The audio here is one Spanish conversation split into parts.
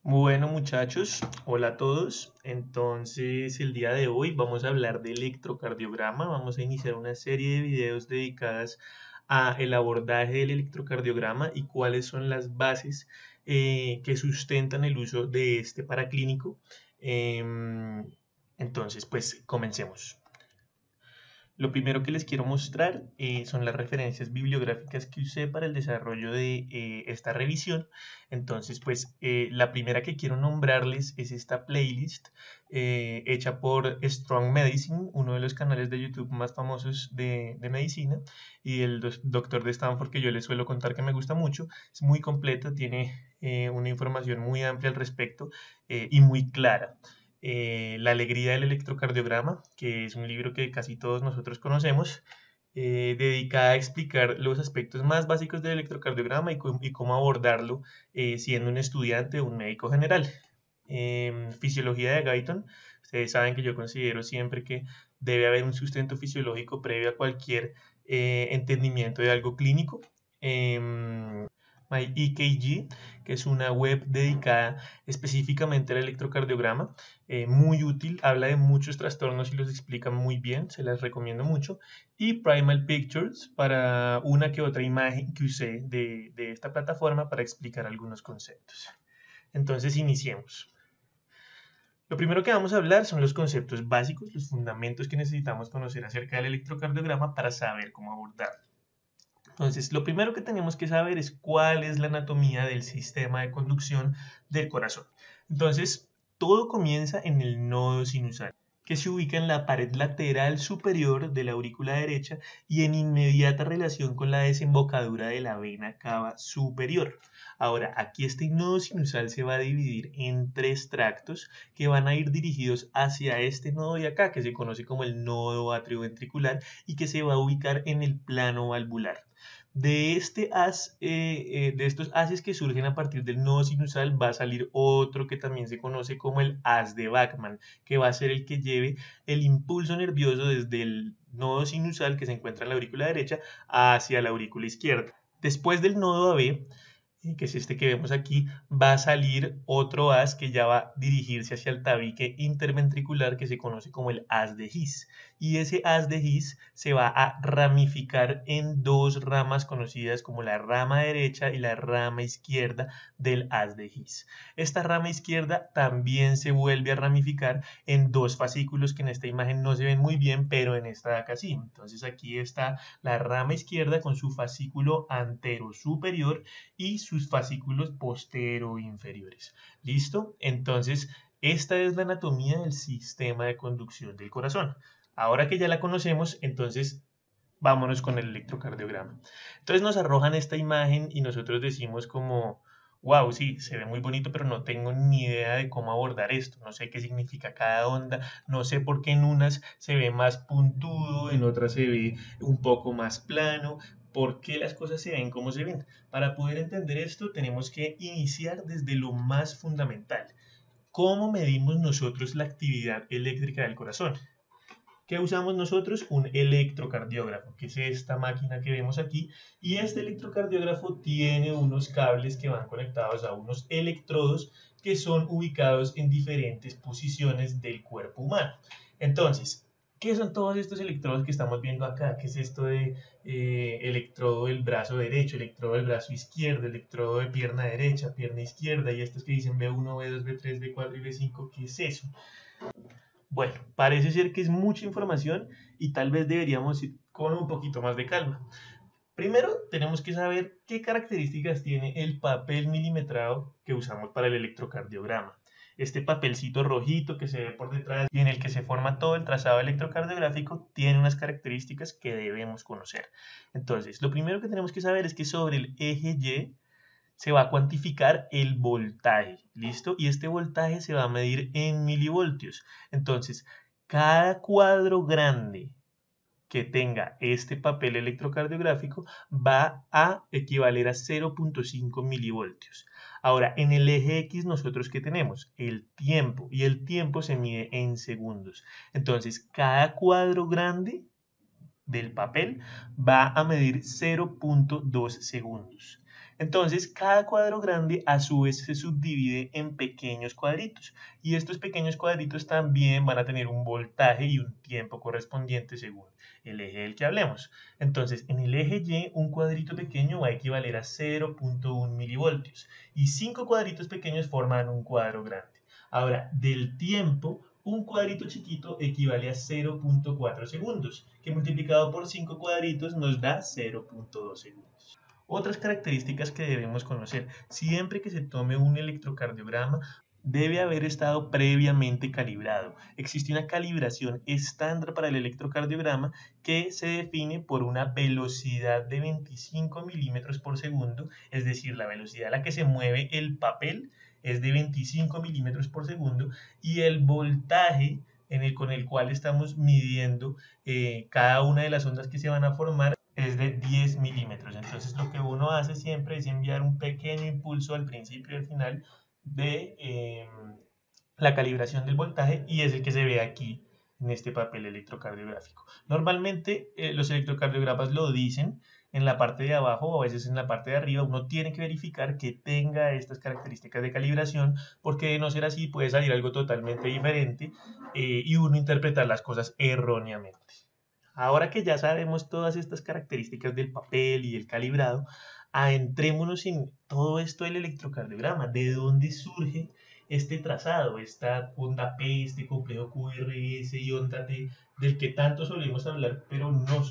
Bueno, muchachos, hola a todos. Entonces, el día de hoy vamos a hablar de electrocardiograma. Vamos a iniciar una serie de videos dedicadas a el abordaje del electrocardiograma y cuáles son las bases que sustentan el uso de este paraclínico. Em, entonces, pues comencemos. Lo primero que les quiero mostrar son las referencias bibliográficas que usé para el desarrollo de esta revisión. Entonces, pues la primera que quiero nombrarles es esta playlist hecha por Strong Medicine, uno de los canales de YouTube más famosos de medicina, y el doctor de Stanford que yo les suelo contar que me gusta mucho. Es muy completa, tiene una información muy amplia al respecto y muy clara. La alegría del electrocardiograma, que es un libro que casi todos nosotros conocemos, dedicada a explicar los aspectos más básicos del electrocardiograma y cómo abordarlo siendo un estudiante o un médico general. Fisiología de Guyton, ustedes saben que yo considero siempre que debe haber un sustento fisiológico previo a cualquier entendimiento de algo clínico. MyEKG, que es una web dedicada específicamente al electrocardiograma, muy útil, habla de muchos trastornos y los explica muy bien, se las recomiendo mucho. Y Primal Pictures para una que otra imagen que usé de esta plataforma para explicar algunos conceptos. Entonces iniciemos. Lo primero que vamos a hablar son los conceptos básicos, los fundamentos que necesitamos conocer acerca del electrocardiograma para saber cómo abordarlo. Entonces, lo primero que tenemos que saber es cuál es la anatomía del sistema de conducción del corazón. Entonces, todo comienza en el nodo sinusal, que se ubica en la pared lateral superior de la aurícula derecha y en inmediata relación con la desembocadura de la vena cava superior. Ahora, aquí este nodo sinusal se va a dividir en tres tractos que van a ir dirigidos hacia este nodo de acá, que se conoce como el nodo atrioventricular y que se va a ubicar en el plano valvular. De estos haces que surgen a partir del nodo sinusal va a salir otro que también se conoce como el haz de Bachmann, que va a ser el que lleve el impulso nervioso desde el nodo sinusal que se encuentra en la aurícula derecha hacia la aurícula izquierda. Después del nodo AB, que es este que vemos aquí, va a salir otro haz que ya va a dirigirse hacia el tabique interventricular que se conoce como el haz de His. Y ese haz de His se va a ramificar en dos ramas conocidas como la rama derecha y la rama izquierda del haz de His. Esta rama izquierda también se vuelve a ramificar en dos fascículos que en esta imagen no se ven muy bien, pero en esta de acá sí. Entonces aquí está la rama izquierda con su fascículo antero superior y sus fascículos postero inferiores. ¿Listo? Entonces, esta es la anatomía del sistema de conducción del corazón. Ahora que ya la conocemos, entonces vámonos con el electrocardiograma. Entonces nos arrojan esta imagen y nosotros decimos como, wow, sí, se ve muy bonito, pero no tengo ni idea de cómo abordar esto. No sé qué significa cada onda, no sé por qué en unas se ve más puntudo, en otras se ve un poco más plano. ¿Por qué las cosas se ven como se ven? Para poder entender esto tenemos que iniciar desde lo más fundamental. ¿Cómo medimos nosotros la actividad eléctrica del corazón? ¿Qué usamos nosotros? Un electrocardiógrafo, que es esta máquina que vemos aquí. Y este electrocardiógrafo tiene unos cables que van conectados a unos electrodos que son ubicados en diferentes posiciones del cuerpo humano. Entonces, ¿qué son todos estos electrodos que estamos viendo acá? ¿Qué es esto de electrodo del brazo derecho, electrodo del brazo izquierdo, electrodo de pierna derecha, pierna izquierda y estos que dicen B1, B2, B3, B4 y B5? ¿Qué es eso? Bueno, parece ser que es mucha información y tal vez deberíamos ir con un poquito más de calma. Primero, tenemos que saber qué características tiene el papel milimetrado que usamos para el electrocardiograma. Este papelcito rojito que se ve por detrás y en el que se forma todo el trazado electrocardiográfico tiene unas características que debemos conocer. Entonces, lo primero que tenemos que saber es que sobre el eje Y se va a cuantificar el voltaje, ¿listo? Y este voltaje se va a medir en milivoltios. Entonces, cada cuadro grande que tenga este papel electrocardiográfico va a equivaler a 0.5 milivoltios. Ahora, en el eje X nosotros ¿qué tenemos? El tiempo, y el tiempo se mide en segundos. Entonces, cada cuadro grande del papel va a medir 0.2 segundos. Entonces, cada cuadro grande a su vez se subdivide en pequeños cuadritos y estos pequeños cuadritos también van a tener un voltaje y un tiempo correspondiente según el eje del que hablemos. Entonces, en el eje Y, un cuadrito pequeño va a equivaler a 0.1 milivoltios y 5 cuadritos pequeños forman un cuadro grande. Ahora, del tiempo, un cuadrito chiquito equivale a 0.4 segundos, que multiplicado por 5 cuadritos nos da 0.2 segundos. Otras características que debemos conocer. Siempre que se tome un electrocardiograma, debe haber estado previamente calibrado. Existe una calibración estándar para el electrocardiograma que se define por una velocidad de 25 milímetros por segundo, es decir, la velocidad a la que se mueve el papel es de 25 milímetros por segundo y el voltaje con el cual estamos midiendo cada una de las ondas que se van a formar es de 10 milímetros. Entonces lo que uno hace siempre es enviar un pequeño impulso al principio y al final de la calibración del voltaje y es el que se ve aquí en este papel electrocardiográfico. Normalmente los electrocardiogramas lo dicen en la parte de abajo o a veces en la parte de arriba. Uno tiene que verificar que tenga estas características de calibración porque de no ser así puede salir algo totalmente diferente y uno interpretar las cosas erróneamente. Ahora que ya sabemos todas estas características del papel y el calibrado, adentrémonos en todo esto del electrocardiograma, de dónde surge este trazado, esta onda P, este complejo QRS y onda T, del que tanto solemos hablar, pero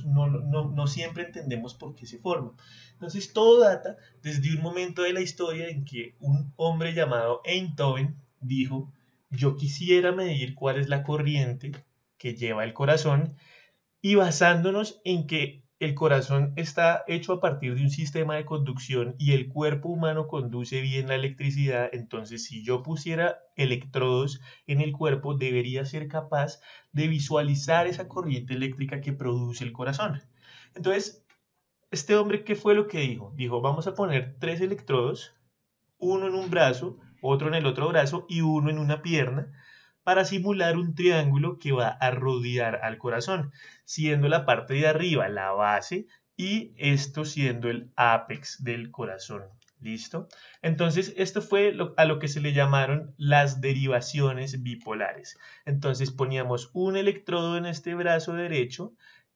no siempre entendemos por qué se forma. Entonces todo data desde un momento de la historia en que un hombre llamado Einthoven dijo, yo quisiera medir cuál es la corriente que lleva el corazón y basándonos en que el corazón está hecho a partir de un sistema de conducción y el cuerpo humano conduce bien la electricidad, entonces si yo pusiera electrodos en el cuerpo debería ser capaz de visualizar esa corriente eléctrica que produce el corazón. Entonces, este hombre, ¿qué fue lo que dijo? Dijo, vamos a poner 3 electrodos, uno en un brazo, otro en el otro brazo y uno en una pierna, para simular un triángulo que va a rodear al corazón, siendo la parte de arriba la base y esto siendo el ápex del corazón. ¿Listo? Entonces, esto fue a lo que se le llamaron las derivaciones bipolares. Entonces, poníamos un electrodo en este brazo derecho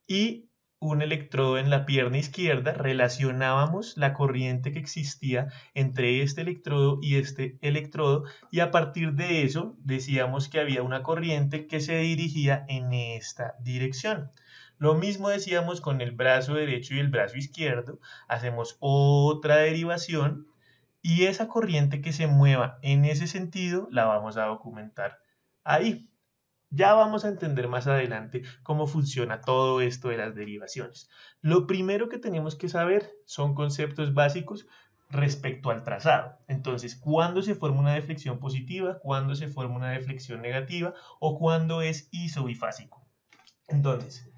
y un electrodo en la pierna izquierda, relacionábamos la corriente que existía entre este electrodo y este electrodo y a partir de eso decíamos que había una corriente que se dirigía en esta dirección. Lo mismo decíamos con el brazo derecho y el brazo izquierdo, hacemos otra derivación y esa corriente que se mueva en ese sentido la vamos a documentar ahí. Ya vamos a entender más adelante cómo funciona todo esto de las derivaciones. Lo primero que tenemos que saber son conceptos básicos respecto al trazado. Entonces, ¿cuándo se forma una deflexión positiva? ¿Cuándo se forma una deflexión negativa? ¿O cuándo es isobifásico? Entonces,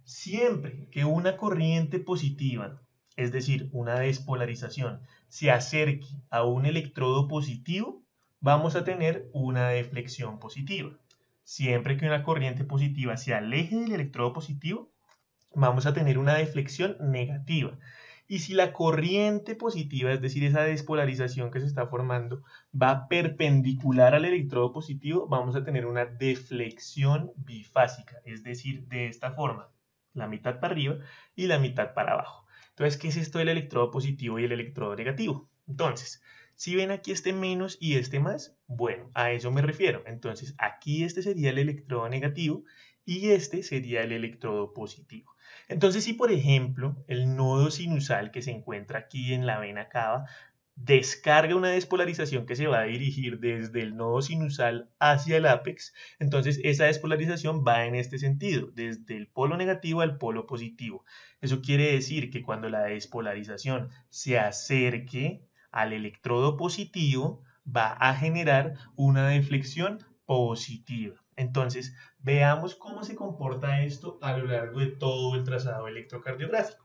siempre que una corriente positiva, es decir, una despolarización, se acerque a un electrodo positivo, vamos a tener una deflexión positiva. Siempre que una corriente positiva se aleje del electrodo positivo, vamos a tener una deflexión negativa. Y si la corriente positiva, es decir, esa despolarización que se está formando, va perpendicular al electrodo positivo, vamos a tener una deflexión bifásica, es decir, de esta forma, la mitad para arriba y la mitad para abajo. Entonces, ¿qué es esto del electrodo positivo y el electrodo negativo? Entonces, si ven aquí este menos y este más, bueno, a eso me refiero. Entonces, aquí este sería el electrodo negativo y este sería el electrodo positivo. Entonces, si por ejemplo el nodo sinusal que se encuentra aquí en la vena cava descarga una despolarización que se va a dirigir desde el nodo sinusal hacia el ápex, entonces esa despolarización va en este sentido, desde el polo negativo al polo positivo. Eso quiere decir que cuando la despolarización se acerque al electrodo positivo, va a generar una deflexión positiva. Entonces, veamos cómo se comporta esto a lo largo de todo el trazado electrocardiográfico.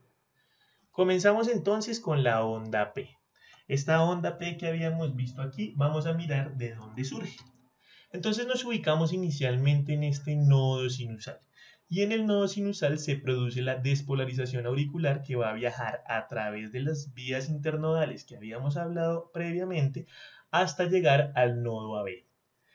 Comenzamos entonces con la onda P. Esta onda P que habíamos visto aquí, vamos a mirar de dónde surge. Entonces nos ubicamos inicialmente en este nodo sinusal. Y en el nodo sinusal se produce la despolarización auricular que va a viajar a través de las vías internodales que habíamos hablado previamente hasta llegar al nodo AB.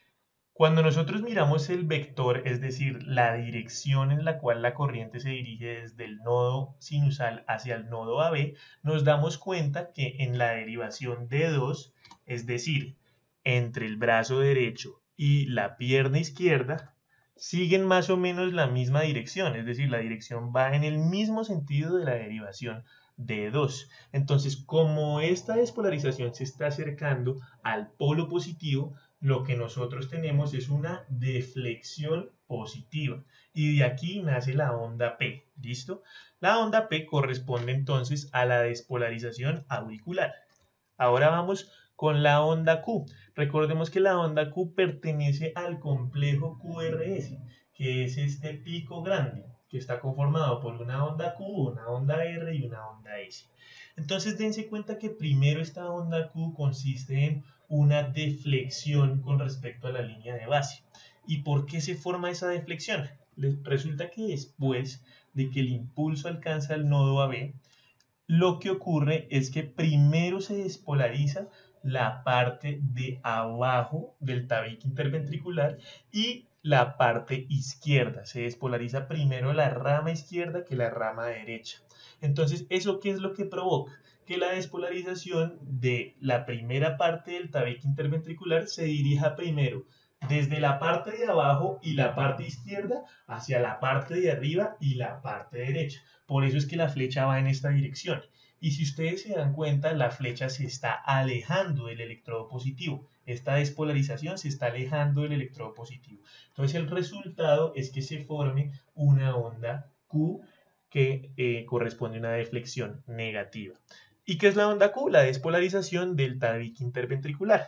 Cuando nosotros miramos el vector, es decir, la dirección en la cual la corriente se dirige desde el nodo sinusal hacia el nodo AB, nos damos cuenta que en la derivación D2, es decir, entre el brazo derecho y la pierna izquierda, siguen más o menos la misma dirección, es decir, la dirección va en el mismo sentido de la derivación D2. Entonces, como esta despolarización se está acercando al polo positivo, lo que nosotros tenemos es una deflexión positiva. Y de aquí nace la onda P, ¿listo? La onda P corresponde entonces a la despolarización auricular. Ahora vamos con la onda Q. Recordemos que la onda Q pertenece al complejo QRS, que es este pico grande, que está conformado por una onda Q, una onda R y una onda S. Entonces dense cuenta que primero esta onda Q consiste en una deflexión con respecto a la línea de base. ¿Y por qué se forma esa deflexión? Resulta que después de que el impulso alcanza el nodo AB, lo que ocurre es que primero se despolariza la parte de abajo del tabique interventricular y la parte izquierda. Se despolariza primero la rama izquierda que la rama derecha. Entonces, ¿eso qué es lo que provoca? Que la despolarización de la primera parte del tabique interventricular se dirija primero desde la parte de abajo y la parte izquierda hacia la parte de arriba y la parte derecha. Por eso es que la flecha va en esta dirección. Y si ustedes se dan cuenta, la flecha se está alejando del electrodo positivo. Esta despolarización se está alejando del electrodo positivo. Entonces el resultado es que se forme una onda Q que corresponde a una deflexión negativa. ¿Y qué es la onda Q? La despolarización del tabique interventricular.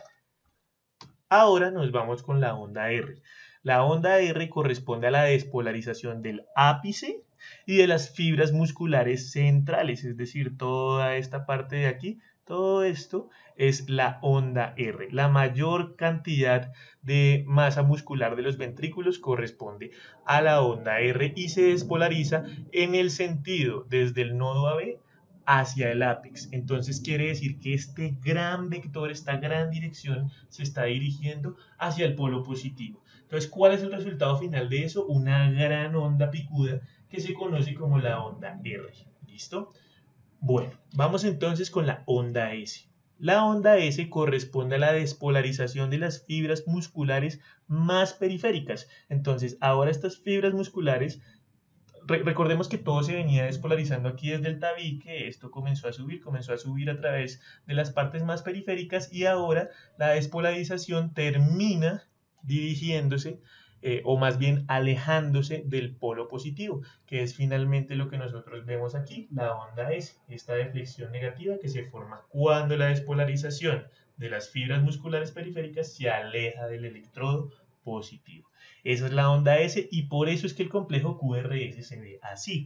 Ahora nos vamos con la onda R. La onda R corresponde a la despolarización del ápice y de las fibras musculares centrales, es decir, toda esta parte de aquí, todo esto es la onda R. La mayor cantidad de masa muscular de los ventrículos corresponde a la onda R y se despolariza en el sentido desde el nodo AB hacia el ápex. Entonces quiere decir que este gran vector, esta gran dirección, se está dirigiendo hacia el polo positivo. Entonces, ¿cuál es el resultado final de eso? Una gran onda picuda que se conoce como la onda R. ¿Listo? Bueno, vamos entonces con la onda S. La onda S corresponde a la despolarización de las fibras musculares más periféricas. Entonces, ahora estas fibras musculares, recordemos que todo se venía despolarizando aquí desde el tabique, esto comenzó a subir a través de las partes más periféricas y ahora la despolarización termina dirigiéndose o más bien alejándose del polo positivo, que es finalmente lo que nosotros vemos aquí, la onda S, esta deflexión negativa que se forma cuando la despolarización de las fibras musculares periféricas se aleja del electrodo positivo. Esa es la onda S y por eso es que el complejo QRS se ve así.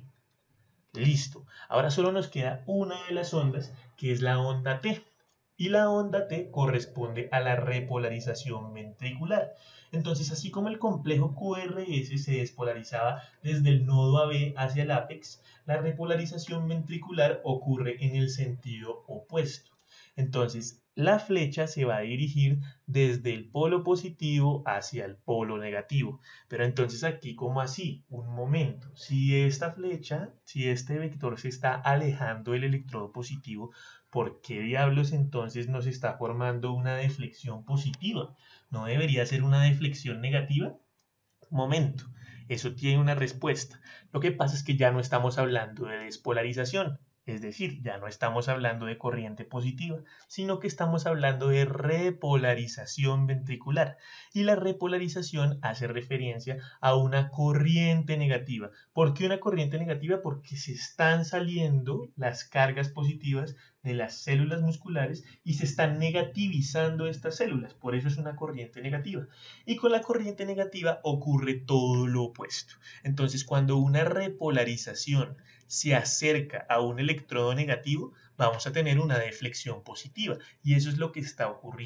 Listo. Ahora solo nos queda una de las ondas, que es la onda T. Y la onda T corresponde a la repolarización ventricular. Entonces, así como el complejo QRS se despolarizaba desde el nodo AB hacia el ápex, la repolarización ventricular ocurre en el sentido opuesto. Entonces, la flecha se va a dirigir desde el polo positivo hacia el polo negativo. Pero entonces aquí, ¿cómo así? Un momento. Si esta flecha, si este vector se está alejando del electrodo positivo, ¿por qué diablos entonces nos está formando una deflexión positiva? ¿No debería ser una deflexión negativa? Momento. Eso tiene una respuesta. Lo que pasa es que ya no estamos hablando de despolarización. Es decir, ya no estamos hablando de corriente positiva, sino que estamos hablando de repolarización ventricular. Y la repolarización hace referencia a una corriente negativa. ¿Por qué una corriente negativa? Porque se están saliendo las cargas positivas de las células musculares y se están negativizando estas células. Por eso es una corriente negativa. Y con la corriente negativa ocurre todo lo opuesto. Entonces, cuando una repolarización se acerca a un electrodo negativo, vamos a tener una deflexión positiva y eso es lo que está ocurriendo.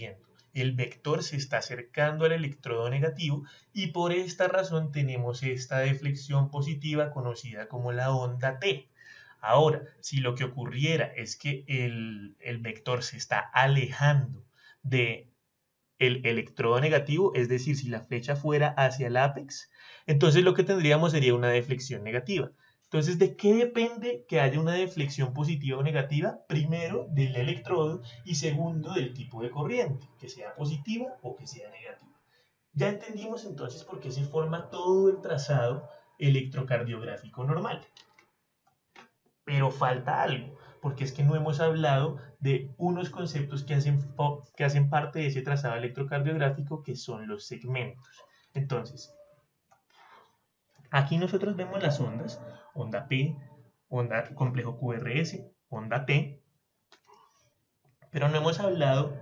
el vector se está acercando al electrodo negativo y por esta razón tenemos esta deflexión positiva conocida como la onda T. Ahora, si lo que ocurriera es que el vector se está alejando de el electrodo negativo, es decir, si la flecha fuera hacia el ápex, entonces lo que tendríamos sería una deflexión negativa. Entonces, ¿de qué depende que haya una deflexión positiva o negativa? Primero, del electrodo y segundo, del tipo de corriente, que sea positiva o que sea negativa. Ya entendimos entonces por qué se forma todo el trazado electrocardiográfico normal. Pero falta algo, porque es que no hemos hablado de unos conceptos que hacen parte de ese trazado electrocardiográfico, que son los segmentos. Entonces, aquí nosotros vemos las ondas, onda P, onda complejo QRS, onda T, pero no hemos hablado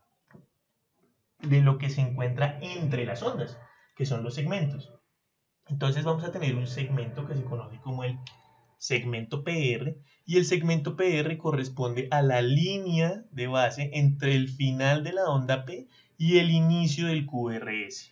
de lo que se encuentra entre las ondas, que son los segmentos. Entonces vamos a tener un segmento que se conoce como el segmento PR, y el segmento PR corresponde a la línea de base entre el final de la onda P y el inicio del QRS.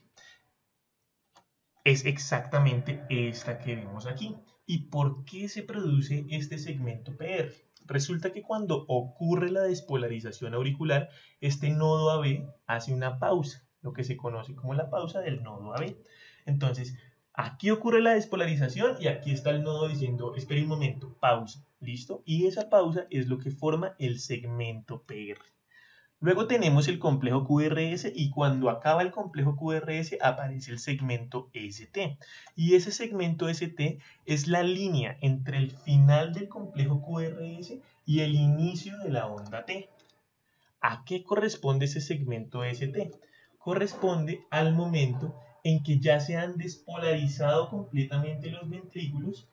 Es exactamente esta que vemos aquí. ¿Y por qué se produce este segmento PR? Resulta que cuando ocurre la despolarización auricular, este nodo AB hace una pausa, lo que se conoce como la pausa del nodo AB. Entonces, aquí ocurre la despolarización y aquí está el nodo diciendo, espere un momento, pausa, ¿listo? Y esa pausa es lo que forma el segmento PR. Luego tenemos el complejo QRS y cuando acaba el complejo QRS aparece el segmento ST. Y ese segmento ST es la línea entre el final del complejo QRS y el inicio de la onda T. ¿A qué corresponde ese segmento ST? Corresponde al momento en que ya se han despolarizado completamente los ventrículos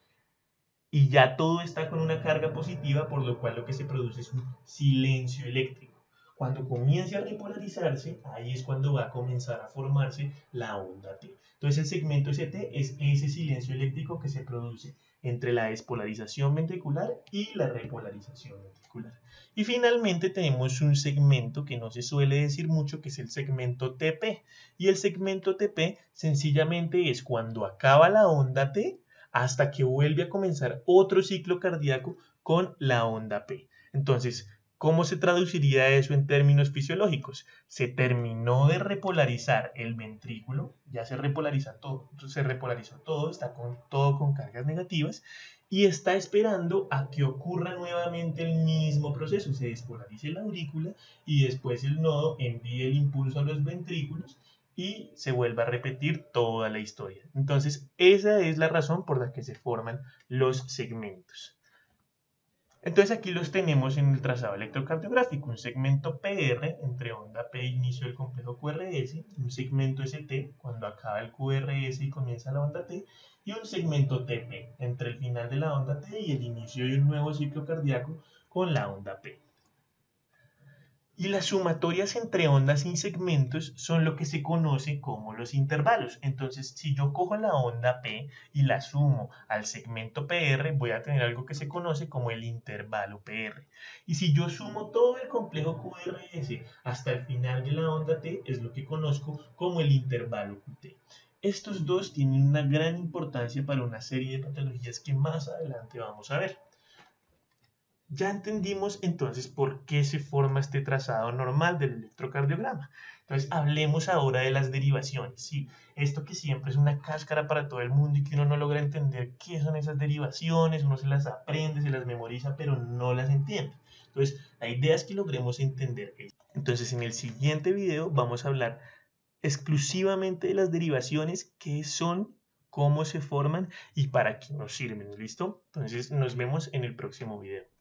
y ya todo está con una carga positiva, por lo cual lo que se produce es un silencio eléctrico. Cuando comience a repolarizarse, ahí es cuando va a comenzar a formarse la onda T. Entonces el segmento ST es ese silencio eléctrico que se produce entre la despolarización ventricular y la repolarización ventricular. Y finalmente tenemos un segmento que no se suele decir mucho, que es el segmento TP. Y el segmento TP sencillamente es cuando acaba la onda T hasta que vuelve a comenzar otro ciclo cardíaco con la onda P. Entonces, ¿cómo se traduciría eso en términos fisiológicos? Se terminó de repolarizar el ventrículo, ya se repolarizó todo, está todo con cargas negativas y está esperando a que ocurra nuevamente el mismo proceso, se despolarice la aurícula y después el nodo envíe el impulso a los ventrículos y se vuelve a repetir toda la historia. Entonces, esa es la razón por la que se forman los segmentos. Entonces aquí los tenemos en el trazado electrocardiográfico, un segmento PR entre onda P e inicio del complejo QRS, un segmento ST cuando acaba el QRS y comienza la onda T, y un segmento TP entre el final de la onda T y el inicio de un nuevo ciclo cardíaco con la onda P. Y las sumatorias entre ondas y segmentos son lo que se conoce como los intervalos. Entonces, si yo cojo la onda P y la sumo al segmento PR, voy a tener algo que se conoce como el intervalo PR. Y si yo sumo todo el complejo QRS hasta el final de la onda T, es lo que conozco como el intervalo QT. Estos dos tienen una gran importancia para una serie de patologías que más adelante vamos a ver. Ya entendimos entonces por qué se forma este trazado normal del electrocardiograma. Entonces hablemos ahora de las derivaciones. Sí, esto que siempre es una cáscara para todo el mundo y que uno no logra entender qué son esas derivaciones, uno se las aprende, se las memoriza, pero no las entiende. Entonces la idea es que logremos entender esto. Entonces en el siguiente video vamos a hablar exclusivamente de las derivaciones, qué son, cómo se forman y para qué nos sirven. ¿Listo? Entonces nos vemos en el próximo video.